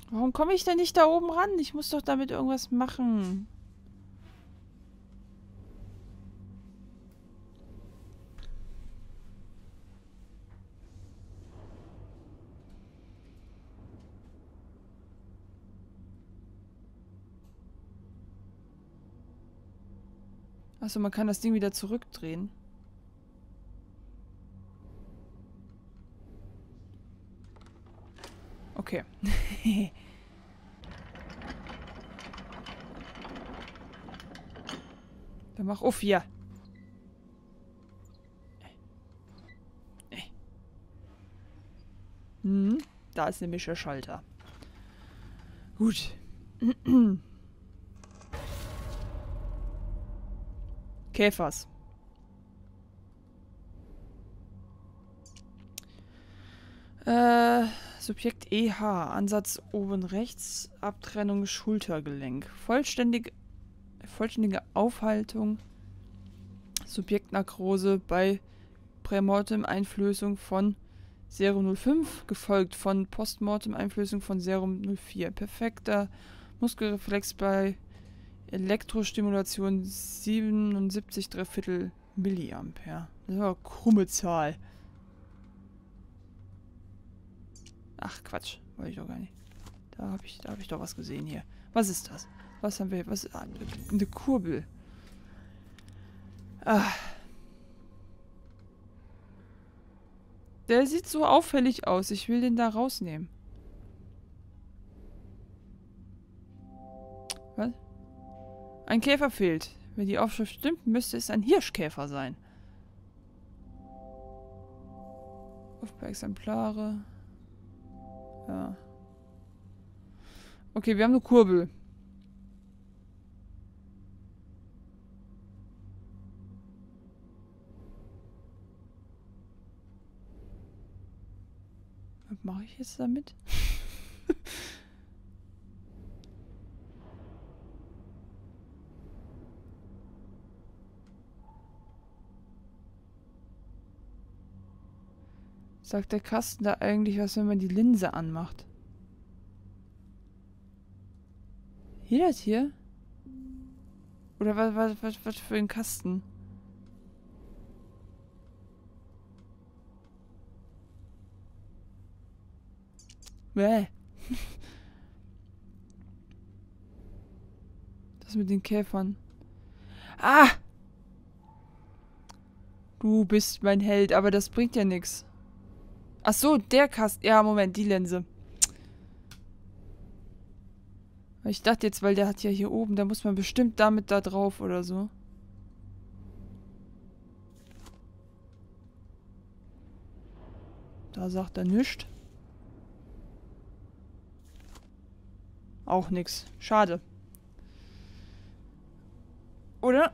Warum komme ich denn nicht da oben ran? Ich muss doch damit irgendwas machen. Achso, man kann das Ding wieder zurückdrehen. Okay. Dann mach auf hier. Hm, da ist nämlich der Schalter. Gut. Käfers. Subjekt EH. Ansatz oben rechts. Abtrennung Schultergelenk. Vollständige Aufhaltung. Subjektnarkose bei Prämortem-Einflößung von Serum 05, gefolgt von Postmortem-Einflößung von Serum 04. Perfekter Muskelreflex bei Elektrostimulation 77 3/4 Milliampere. Das war eine krumme Zahl. Ach, Quatsch. Wollte ich doch gar nicht. Da hab ich doch was gesehen hier. Was ist das? Was haben wir? Was? Ah, eine Kurbel. Ah. Der sieht so auffällig aus. Ich will den da rausnehmen. Was? Ein Käfer fehlt. Wenn die Aufschrift stimmt, müsste es ein Hirschkäfer sein. Auf paar Exemplare. Ja. Okay, wir haben eine Kurbel. Was mache ich jetzt damit? Sagt der Kasten da eigentlich was, wenn man die Linse anmacht? Hier das hier? Oder was für ein Kasten? Bäh. Das mit den Käfern. Ah! Du bist mein Held, aber das bringt ja nichts. Ach so, der Kasten. Ja, Moment, die Linse. Ich dachte jetzt, weil der hat ja hier oben, da muss man bestimmt damit da drauf oder so. Da sagt er nichts. Auch nix. Schade. Oder?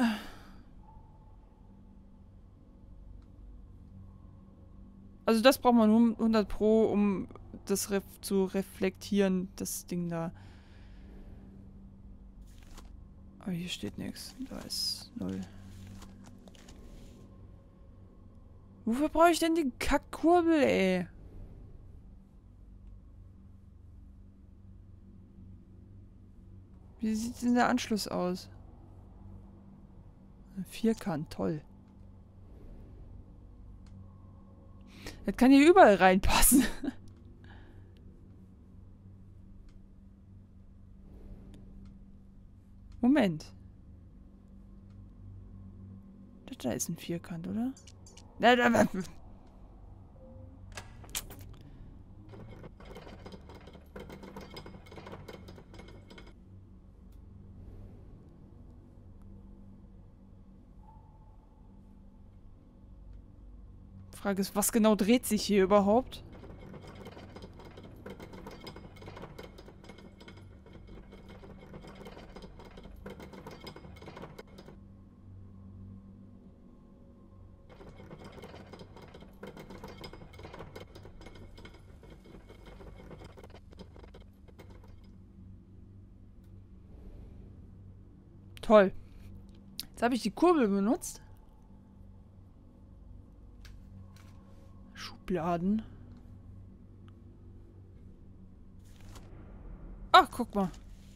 Also das braucht man nur 100 Pro, um das zu reflektieren, das Ding da. Aber hier steht nichts. Da ist 0. Wofür brauche ich denn die Kackkurbel, ey? Wie sieht denn der Anschluss aus? Ein Vierkant, toll. Das kann hier überall reinpassen. Moment. Das da ist ein Vierkant, oder? Frage ist, was genau dreht sich hier überhaupt? Toll. Jetzt habe ich die Kurbel benutzt. Schubladen. Ach, guck mal.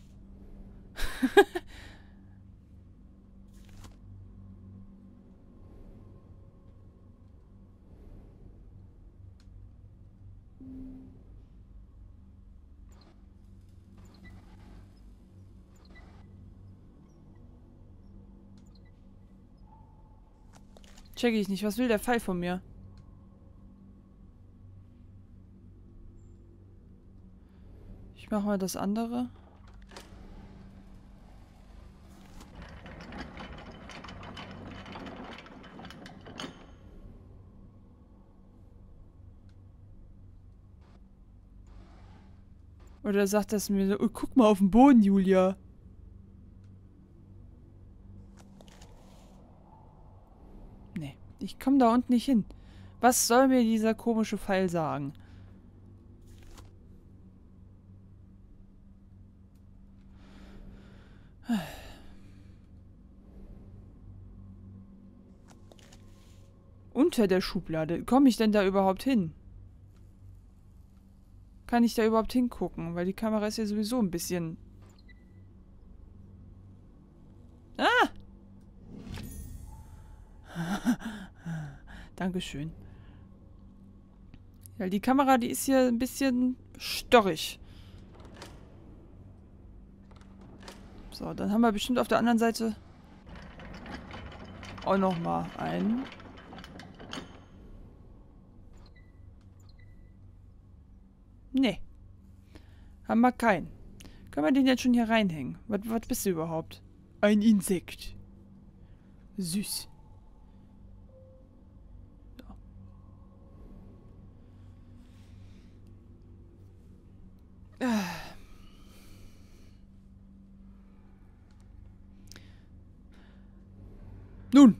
Check ich nicht. Was will der Pfeil von mir? Ich mach mal das andere. Oder sagt das mir so, oh, guck mal auf den Boden, Julia. Nee, ich komme da unten nicht hin. Was soll mir dieser komische Pfeil sagen? Unter der Schublade. Komme ich denn da überhaupt hin? Kann ich da überhaupt hingucken? Weil die Kamera ist ja sowieso ein bisschen... Ah! Dankeschön. Ja, die Kamera, die ist hier ein bisschen storrig. So, dann haben wir bestimmt auf der anderen Seite auch nochmal einen. Nee. Haben wir keinen. Können wir den jetzt schon hier reinhängen? Was bist du überhaupt? Ein Insekt. Süß. So. Nun.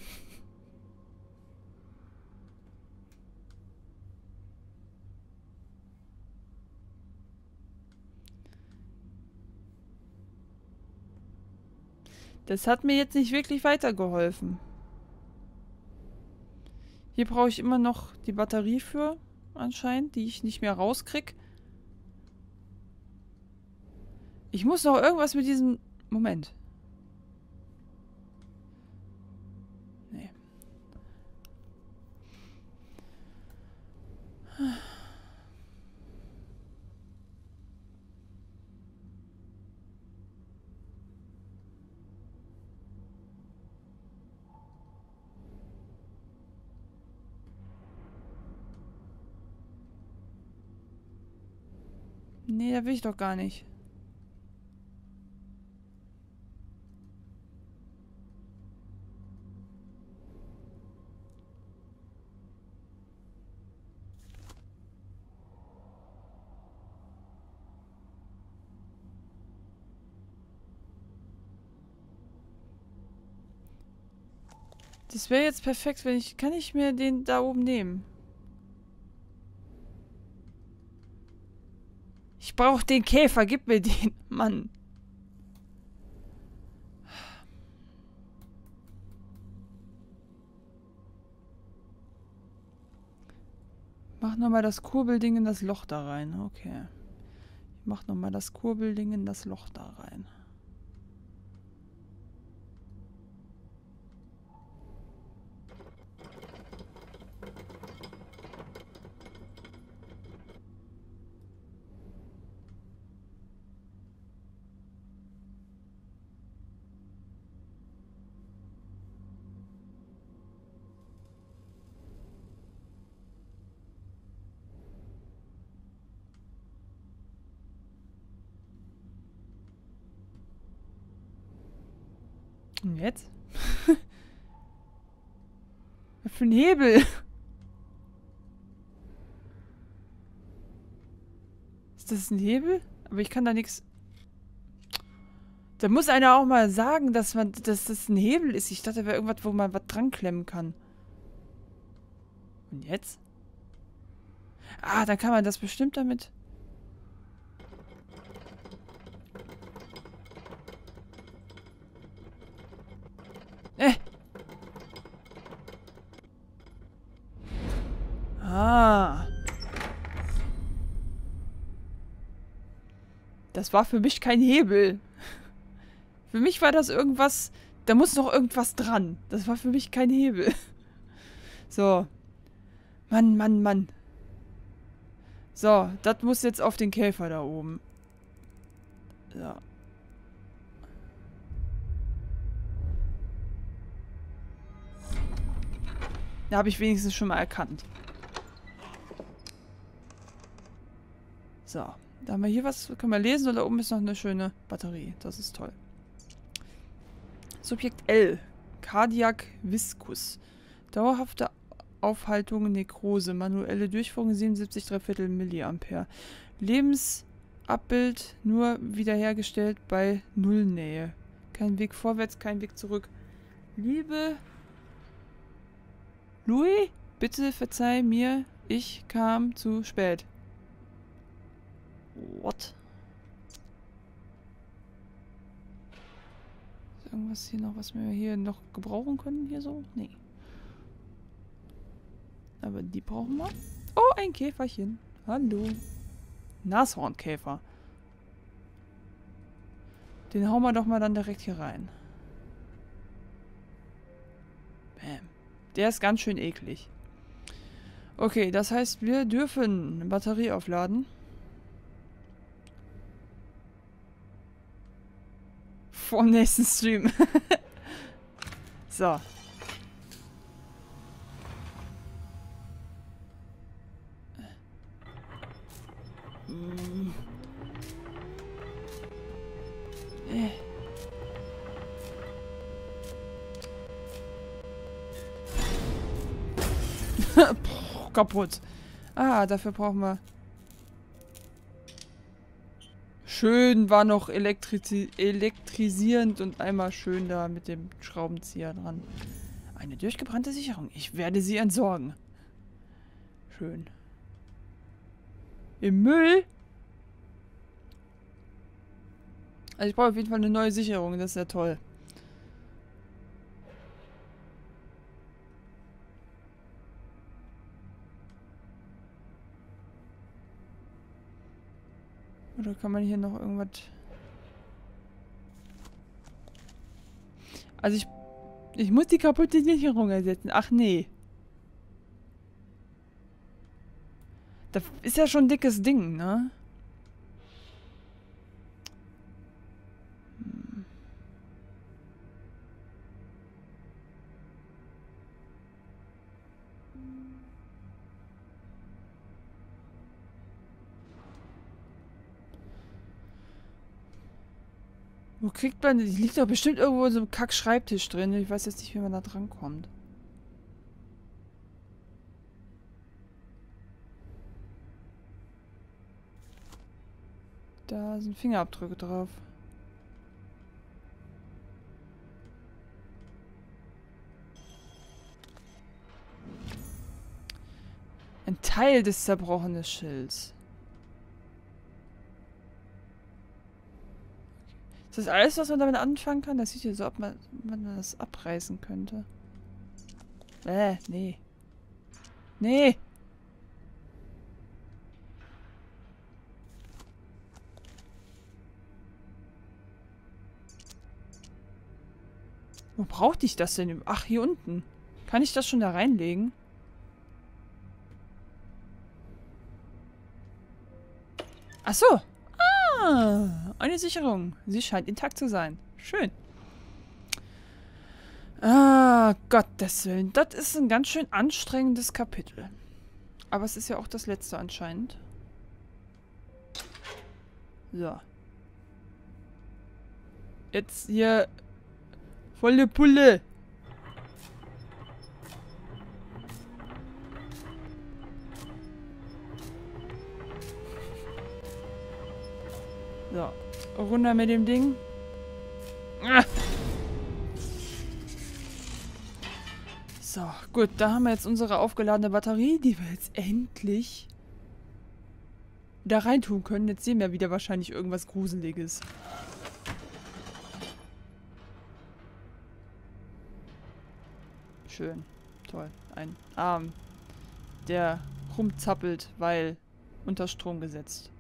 Das hat mir jetzt nicht wirklich weitergeholfen. Hier brauche ich immer noch die Batterie für, anscheinend, die ich nicht mehr rauskrieg. Ich muss noch irgendwas mit diesem... Moment. Nee. Nee, da will ich doch gar nicht. Das wäre jetzt perfekt, wenn ich... Kann ich mir den da oben nehmen? Ich brauche den Käfer, gib mir den, Mann. Mach nochmal das Kurbelding in das Loch da rein. Okay. Ich mach nochmal das Kurbelding in das Loch da rein. Und jetzt? Was für ein Hebel? Ist das ein Hebel? Aber ich kann da nichts... Da muss einer auch mal sagen, dass das ein Hebel ist. Ich dachte, da wäre irgendwas, wo man was dran klemmen kann. Und jetzt? Ah, dann kann man das bestimmt damit... Ah. Das war für mich kein Hebel. Für mich war das irgendwas... Da muss noch irgendwas dran. Das war für mich kein Hebel. So. Mann, Mann, Mann. So, das muss jetzt auf den Käfer da oben. So. Da habe ich wenigstens schon mal erkannt. So. Da haben wir hier was, können wir lesen und da oben ist noch eine schöne Batterie. Das ist toll. Subjekt L. Cardiac Viscus. Dauerhafte Aufhaltung, Nekrose. Manuelle Durchführung 77,3 Milliampere. Lebensabbild nur wiederhergestellt bei Nullnähe. Kein Weg vorwärts, kein Weg zurück. Liebe Louis, bitte verzeih mir, ich kam zu spät. What? Ist irgendwas hier noch, was wir hier noch gebrauchen können? Hier so? Nee. Aber die brauchen wir. Oh, ein Käferchen. Hallo. Nashornkäfer. Den hauen wir doch mal dann direkt hier rein. Bam. Der ist ganz schön eklig. Okay, das heißt, wir dürfen eine Batterie aufladen. Vorm nächsten Stream. So. Puh, kaputt. Ah, dafür brauchen wir... Schön war noch elektrisierend und einmal schön da mit dem Schraubenzieher dran. Eine durchgebrannte Sicherung. Ich werde sie entsorgen. Schön. Im Müll? Also ich brauche auf jeden Fall eine neue Sicherung. Das ist ja toll. Oder kann man hier noch irgendwas... Also ich muss die kaputte Sicherung ersetzen. Ach nee. Das ist ja schon ein dickes Ding, ne? Wo kriegt man... Die liegt doch bestimmt irgendwo in so einem Kack-Schreibtisch drin. Ich weiß jetzt nicht, wie man da dran kommt. Da sind Fingerabdrücke drauf. Ein Teil des zerbrochenen Schilds. Ist das alles, was man damit anfangen kann? Das sieht ja so, ob man das abreißen könnte. Nee. Nee! Wo brauchte ich das denn? Ach, hier unten. Kann ich das schon da reinlegen? Ach so. Ah, eine Sicherung. Sie scheint intakt zu sein. Schön. Ah, Gottes Willen. Das ist ein ganz schön anstrengendes Kapitel. Aber es ist ja auch das letzte anscheinend. So. Jetzt hier volle Pulle. So. Runter mit dem Ding. Ah. So, gut. Da haben wir jetzt unsere aufgeladene Batterie, die wir jetzt endlich da reintun können. Jetzt sehen wir wieder wahrscheinlich irgendwas Gruseliges. Schön. Toll. Ein Arm, der rumzappelt, weil unter Strom gesetzt.